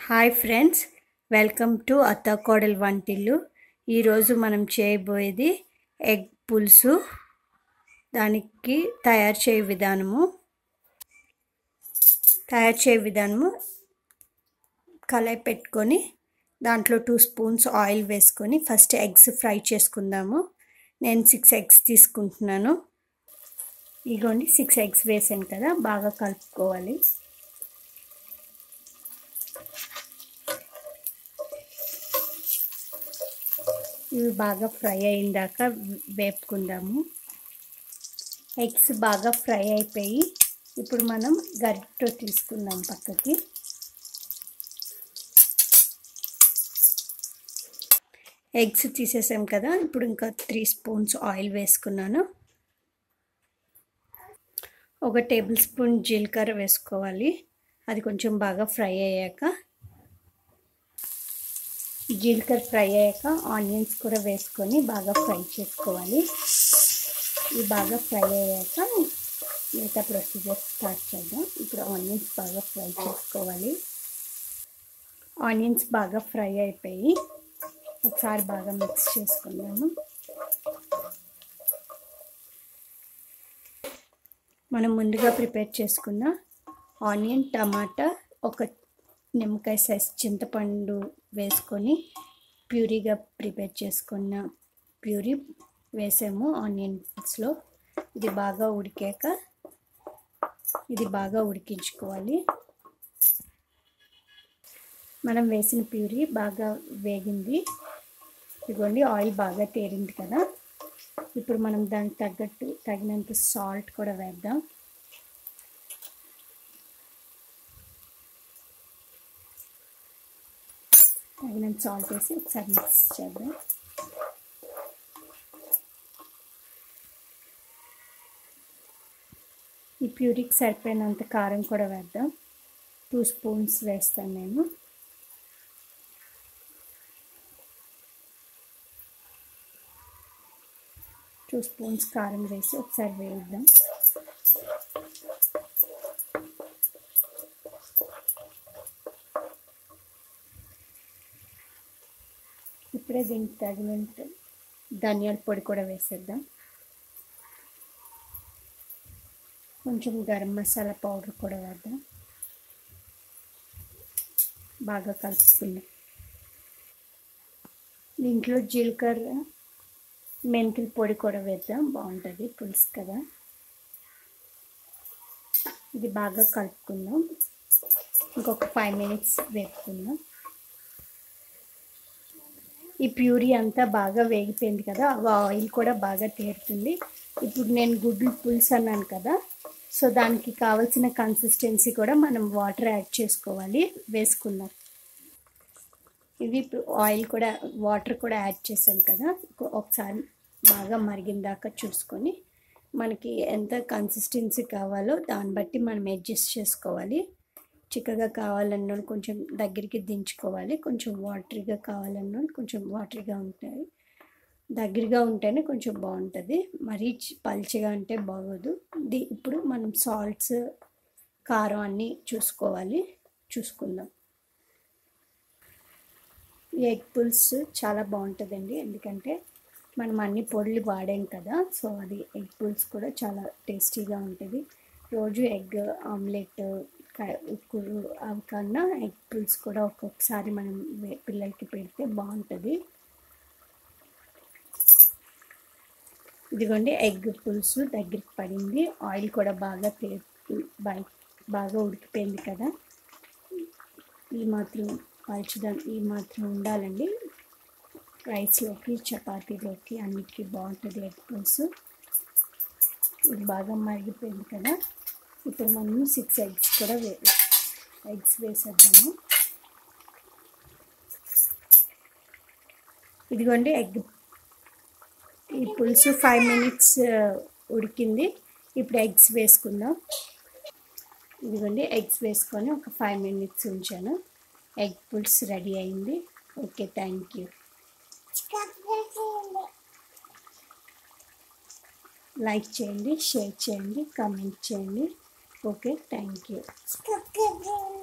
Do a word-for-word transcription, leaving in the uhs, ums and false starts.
Hi friends, welcome to అత్త కోడలు వంటిల్లు. ఈరోజు మనం చేయబోయేది ఎగ్ పులుసు. దానికి తయారు చేయ విధానము తయారు చేయ విధానము కళాయి పెట్టుకొని దాంట్లో టూ స్పూన్స్ ఆయిల్ వేసుకొని ఫస్ట్ ఎగ్స్ ఫ్రై చేసుకుందాము. నేను సిక్స్ ఎగ్స్ తీసుకుంటున్నాను. ఇగోండి సిక్స్ ఎగ్స్ వేసాను కదా, బాగా కలుపుకోవాలి. ఇవి బాగా ఫ్రై అయిందాక వేపుకుందాము. ఎగ్స్ బాగా ఫ్రై అయిపోయి ఇప్పుడు మనం గరిటెతో తీసుకుందాం పక్కకి. ఎగ్స్ తీసేసాం కదా, ఇప్పుడు ఇంకా త్రీ స్పూన్స్ ఆయిల్ వేసుకున్నాను. ఒక టేబుల్ స్పూన్ జీలకర్ర వేసుకోవాలి. అది కొంచెం బాగా ఫ్రై అయ్యాక జీలకర్ర ఫ్రై అయ్యాక ఆనియన్స్ కూడా వేసుకొని బాగా ఫ్రై చేసుకోవాలి. ఇవి బాగా ఫ్రై అయ్యాక మిగతా ప్రొసీజర్ స్టార్ట్ చేద్దాం. ఇప్పుడు ఆనియన్స్ బాగా ఫ్రై చేసుకోవాలి. ఆనియన్స్ బాగా ఫ్రై అయిపోయి ఒకసారి బాగా మిక్స్ చేసుకుందాము. మనం ముందుగా ప్రిపేర్ చేసుకున్న ఆనియన్, టమాటా, ఒక నిమ్మకాయ సైజ్ చింతపండు వేసుకొని ప్యూరీగా ప్రిపేర్ చేసుకున్న ప్యూరీ వేసాము ఆనియన్స్లో. ఇది బాగా ఉడికాక ఇది బాగా ఉడికించుకోవాలి. మనం వేసిన ప్యూరీ బాగా వేగింది. ఇదిగోండి ఆయిల్ బాగా తేరింది కదా. ఇప్పుడు మనం దానికి తగ్గట్టు తగినంత సాల్ట్ కూడా వేద్దాం. తగినంత సాల్ట్ వేసి ఒకసారి మిక్స్ చేద్దాం. ఈ ప్యూరీకి సరిపోయినంత కారం కూడా వేద్దాం. టూ స్పూన్స్ వేస్తాను నేను. టూ స్పూన్స్ కారం వేసి ఒకసారి వేద్దాం. ఇప్పుడే దీనికి తగినంత ధనియాల పొడి కూడా వేసేద్దాం. కొంచెం గరం మసాలా పౌడర్ కూడా వేద్దాం. బాగా కలుపుకుందాం. దీంట్లో జీలకర్ర, మెంతుల పొడి కూడా వేద్దాం, బాగుంటుంది పులుసు కదా. ఇది బాగా కలుపుకుందాం. ఇంకొక ఫైవ్ మినిట్స్ వేపుకుందాం. ఈ ప్యూరీ అంతా బాగా వేగిపోయింది కదా, ఆయిల్ కూడా బాగా తేరుతుంది. ఇప్పుడు నేను గుడ్లు పులుసు అన్నాను కదా, సో దానికి కావాల్సిన కన్సిస్టెన్సీ కూడా మనం వాటర్ యాడ్ చేసుకోవాలి. వేసుకుందాం. ఇది ఆయిల్ కూడా వాటర్ కూడా యాడ్ చేసాం కదా, ఒకసారి బాగా మరిగిన దాకా చూసుకొని మనకి ఎంత కన్సిస్టెన్సీ కావాలో దాన్ని బట్టి మనం అడ్జస్ట్ చేసుకోవాలి. చిక్కగా కావాలన్న కొంచెం దగ్గరికి దించుకోవాలి. కొంచెం వాటరీగా కావాలన్న కొంచెం వాటరీగా ఉంటాయి. దగ్గరగా ఉంటేనే కొంచెం బాగుంటుంది, మరీ పల్చగా అంటే బాగోదు. ది ఇప్పుడు మనం సాల్ట్స్, కారం అన్నీ చూసుకోవాలి. చూసుకుందాం. ఈ ఎగ్ పులుసు చాలా బాగుంటుందండి, ఎందుకంటే మనం అన్ని పొడులు వాడాం కదా, సో అది ఎగ్ పులుసు కూడా చాలా టేస్టీగా ఉంటుంది. రోజు ఎగ్ ఆమ్లెట్ అవి కన్నా ఎగ్ పులుసు కూడా ఒక్కొక్కసారి మనం పిల్లలకి పెడితే బాగుంటుంది. ఇదిగోండి ఎగ్ పులుసు దగ్గరికి పడింది. ఆయిల్ కూడా బాగా తే బాగా ఉడికిపోయింది కదా. ఈ మాత్రం పల్చడం ఈ మాత్రం ఉండాలండి. రైస్లోకి, చపాతీలోకి అన్నిటికీ బాగుంటుంది ఎగ్ పులుసు. ఇది బాగా మరిగిపోయింది కదా. ఇప్పుడు మనం సిక్స్ ఎగ్స్ కూడా వే ఎగ్స్ వేసేద్దాము. ఇదిగోండి ఎగ్ ఈ పులుసు ఫైవ్ మినిట్స్ ఉడికింది. ఇప్పుడు ఎగ్స్ వేసుకుందాం. ఇదిగోండి ఎగ్స్ వేసుకొని ఒక ఫైవ్ మినిట్స్ ఉంచాను. ఎగ్ పులుసు రెడీ అయింది. Okay, thank you. లైక్ చేయండి, షేర్ చేయండి, కామెంట్ చేయండి. Okay, thank you.